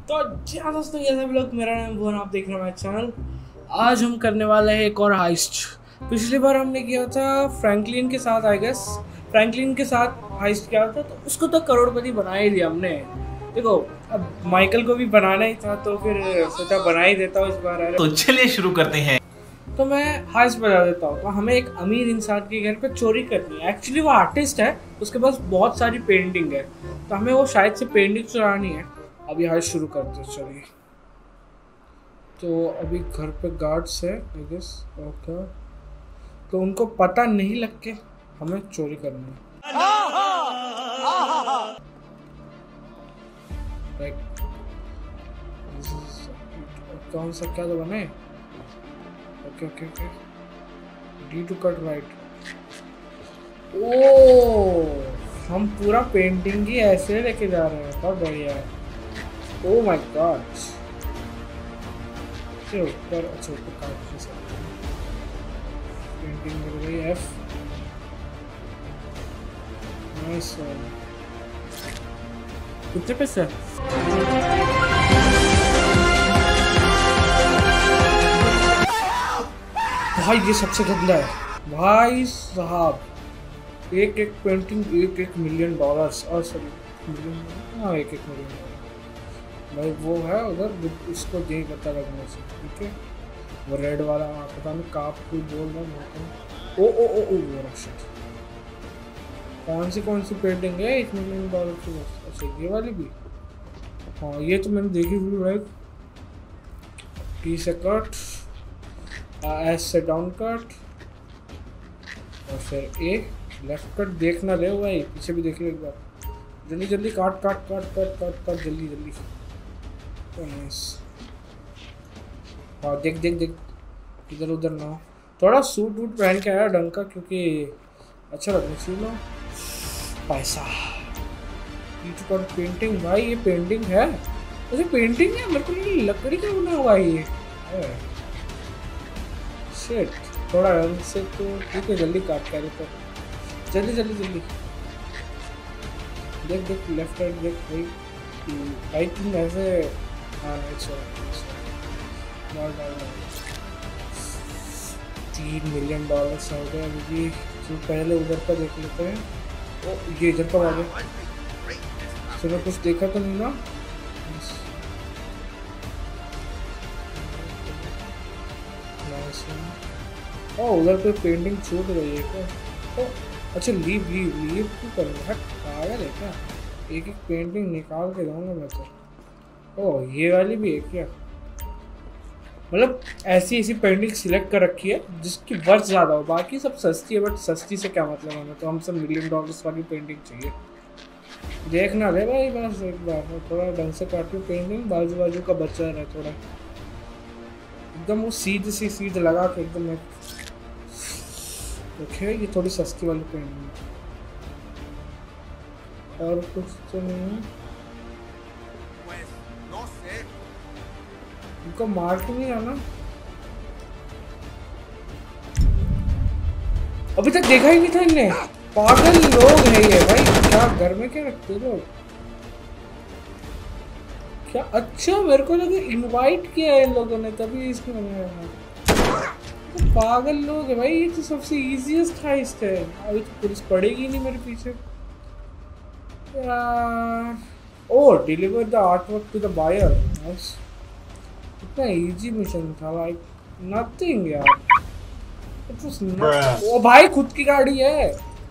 तो क्या दोस्तों, ये सब लोग, मेरा नाम भुवन, आप देख रहे हैं मेरा चैनल। आज हम करने वाले हैं एक और हाइस्ट। पिछली बार हमने किया था फ्रैंकलिन के साथ, आई गेस फ्रैंकलिन के साथ हाइस्ट किया था, तो उसको तो करोड़पति बना ही दिया हमने। देखो, अब माइकल को भी बनाना ही था, तो फिर सोचा बना ही देता हूँ इस बार। तो चलिए शुरू करते हैं। तो मैं हाइस्ट बता देता हूँ। तो हमें एक अमीर इंसान के घर पे चोरी करनी है। एक्चुअली वो आर्टिस्ट है, उसके पास बहुत सारी पेंटिंग है, तो हमें वो शायद से पेंटिंग चुरानी है। अभी हाइस्ट शुरू करते हैं, चलिए। तो अभी घर पे गार्ड्स है, आई गेस। ओके, तो उनको पता नहीं लग के हमें चोरी करनी है। कौन सा क्या तो बने? Okay okay okay, D to cut right. Oh, हम पूरा पेंटिंग ही ऐसे लेके जा रहे हैं, बहुत बढ़िया है। ओ माय गॉड, ऊपर, अच्छा ऊपर काट नहीं सकते। पेंटिंग मिल गई एफ। नाइस। कितने पैसे? भाई ये सबसे गंदा है भाई साहब। एक एक पेंटिंग $1 मिलियन, और सॉरी मिलियन, हाँ $1 मिलियन भाई। वो है उधर, इसको नहीं पता लगने से, ठीक है। वो रेड वाला, पता नहीं काप कोई बोल रहा है। ओ ओ ओ ओ वो रक्षित। कौन सी पेंटिंग है $1 मिलियन की? अच्छा ये वाली भी, हाँ ये तो मैंने देखी हुई है। टी से कट, एस से डाउन कट, और फिर ए लेफ्ट कट। देखना ले भाई, पीछे भी देख लो एक बार। जल्दी जल्दी काट काट काट काट काट काट, जल्दी जल्दी। नाइस। हाँ देख देख देख, इधर उधर ना। थोड़ा सूट वूट पहन के आया ढंग का, क्योंकि अच्छा लगना चाहिए ना। पैसा पेंटिंग, भाई ये पेंटिंग है, वैसे पेंटिंग है, मेरे को लकड़ी का बना हुआ है ये। शिट, थोड़ा ढंग से तो ठीक है। जल्दी काट के तो, जल्दी जल्दी जल्दी। देख देख लेफ्ट राइट देख भाई। आई थिंक ऐसे, हाँ $3 मिलियन हो गया अभी। तो पहले उधर का देख लेते हैं। ओ ये इधर कब आ गया? चलो कुछ देखा तो नहीं ना? ओ उधर पे पेंटिंग छूट गई है क्या? ओ अच्छा, लीव लीव लीव क्यों कर रहा है? पागल है क्या? एक एक पेंटिंग निकाल के दूंगा मैं तो। ओ ये वाली भी है क्या? मतलब ऐसी ऐसी पेंटिंग सिलेक्ट कर रखी है जिसकी वर्थ ज़्यादा हो, बाकी सब सस्ती है। बट सस्ती से क्या मतलब हमें, तो हम सब $1 मिलियन वाली पेंटिंग चाहिए। देखना ले भाई बस एक बार, थोड़ा ढंग से काटू पेंटिंग। बाजू बाजू का बचा रहा है थोड़ा, एकदम वो सीध लगा के एकदम। ओके, ये थोड़ी सस्ती वाली पेंटिंग है, और कुछ तो नहीं है। उनको मार के नहीं आना। अभी तक देखा ही नहीं था इनने। पागल लोग है ये भाई, क्या घर में क्या रखते लोग क्या? अच्छा मेरे को लगा इनवाइट किया है इन लोगों ने, तभी इसको बनाया। तो पागल लोग है भाई, ये तो सबसे इजीएस्ट हाइस्ट है। अभी तो पुलिस पड़ेगी नहीं मेरे पीछे यार। Oh deliver the artwork to the buyer. Nice, इतना इजी मिशन था, लाइक नथिंग यार। It was not. ओ भाई खुद की गाड़ी है।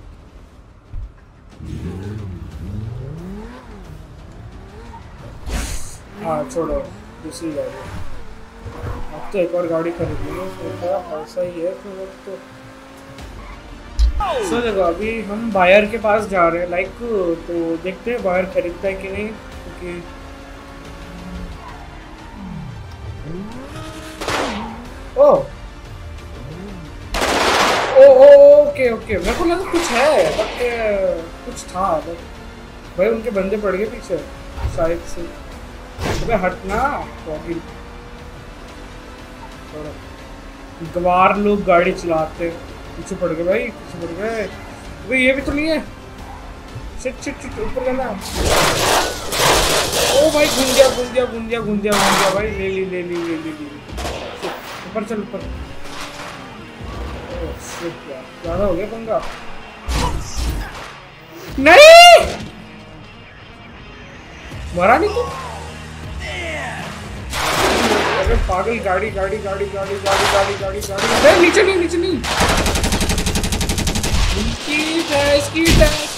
हाँ छोड़ो, दूसरी गाड़ी। अब तो एक और गाड़ी खरीदेंगे, तो थोड़ा पैसा ही है तो। सो देखो, अभी हम बायर के पास जा रहे हैं, लाइक तो देखते हैं बायर खरीदता है कि नहीं, क्योंकि ओ ओके ओके, मेरे को लगा कुछ है, बट कुछ था। भाई उनके बंदे पड़ गए पीछे शायद से। अबे हटना, गवार लोग गाड़ी चलाते। पीछे पड़ गए भाई, पीछे पड़ गए। अबे ये भी तो नहीं है। शिट शिट शिट, ऊपर जाना। ओ ओ भाई गुंजिया भाई, ले ली। ऊपर चल ऊपर। ओह शिट यार, ज्यादा हो गया पंगा। नहीं मरा नहीं तू? अरे पागल, गाड़ी। अरे नीचे नहीं। इसकी टैस।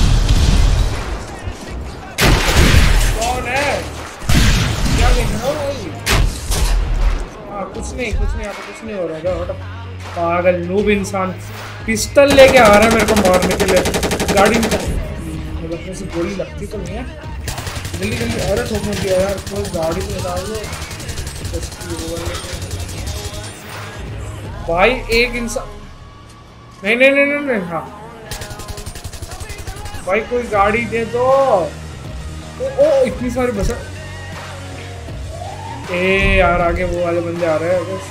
कौन है? क्या देख रहा हो भाई? हाँ कुछ नहीं यहाँ पे कुछ नहीं हो रहा है। हटो पागल नूब इंसान, पिस्टल लेके आ रहा है मेरे को मारने के लिए। गाड़ी मतलब में से गोली लगती तो नहीं है। जल्दी अरे ठोकने दिया यार, तो गाड़ी में डाल दो भाई। एक इंसान नहीं। हाँ भाई कोई गाड़ी दे दो। ओ इतनी सारी बस। ए यार आगे वो वाले बंदे आ रहे हैं बस।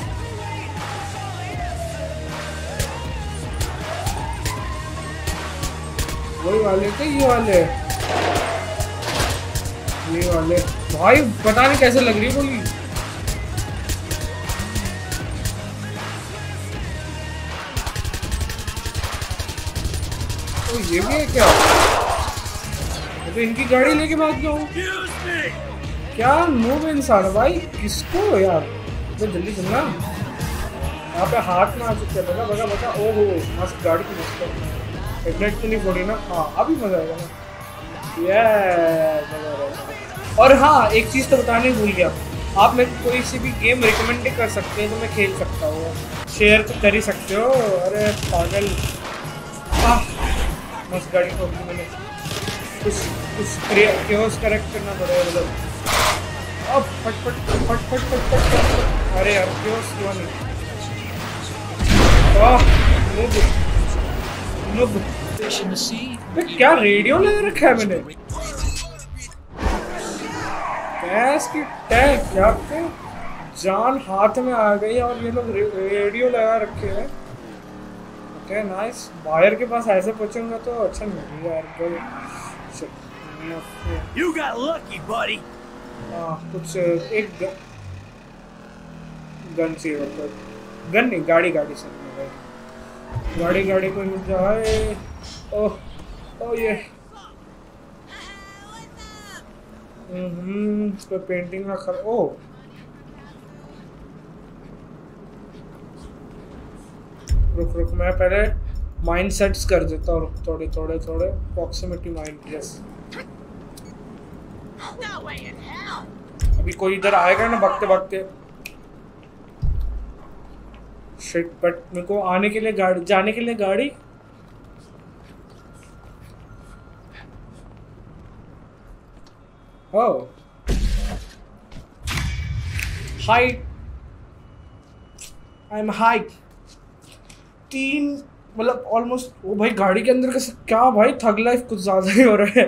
वही वाले थे ये वाले भाई, पता नहीं कैसे लग रही है गोली। तो ये भी है क्या? तो इनकी गाड़ी लेके भाग जाऊं क्या? नूब इंसान भाई, किसको यार? तो जल्दी चलना, यहाँ पे हाथ में आ चुके हैं। बता। ओहो मस्त गाड़ी की मस्त। हेडलाइट तो नहीं फोड़ी ना? हाँ अभी मजा आएगा ना। और हाँ एक चीज़ तो बताने भूल गया, आप मेरे को कोई सी भी गेम रिकमेंड कर सकते हैं तो मैं खेल सकता हूँ, शेयर तो कर ही सकते हो। अरे पागल, मस्त गाड़ी ठोक दी मैंने। कुछ केओस करेक्ट करना पड़ेगा मतलब। अब फट। अरे यार केओस क्यों नहीं? क्या रेडियो लगा रखा है मैंने? गैस की टैंक यहाँ पे जान हाथ में आ गई और ये लोग रेडियो लगा रखे हैं। Okay nice. बायर के पास ऐसे पहुंचूंगा तो अच्छा नहीं लगेगा यार। You got lucky, buddy. कुछ एक गन चाहिए होता। गन नहीं, गाड़ी से गाड़ी को मिल जाए। ओह ये इस पे पेंटिंग ना कर। ओ रुक मैं पहले माइंड सेट्स कर देता हूँ थोड़े प्रॉक्सिमिटी माइंड। यस अभी कोई इधर आएगा ना भागते। शिट, बट मेरे को आने के लिए गाड़ी, जाने के लिए गाड़ी। Oh height, I am height 3 मतलब ऑलमोस्ट। ओ भाई गाड़ी के अंदर कैसे? क्या भाई थग लाइफ कुछ ज्यादा ही हो रहा है।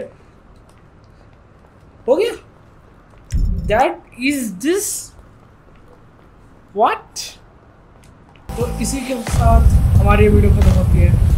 हो गया। That is this what. तो इसी के साथ हमारी वीडियो खत्म होती है।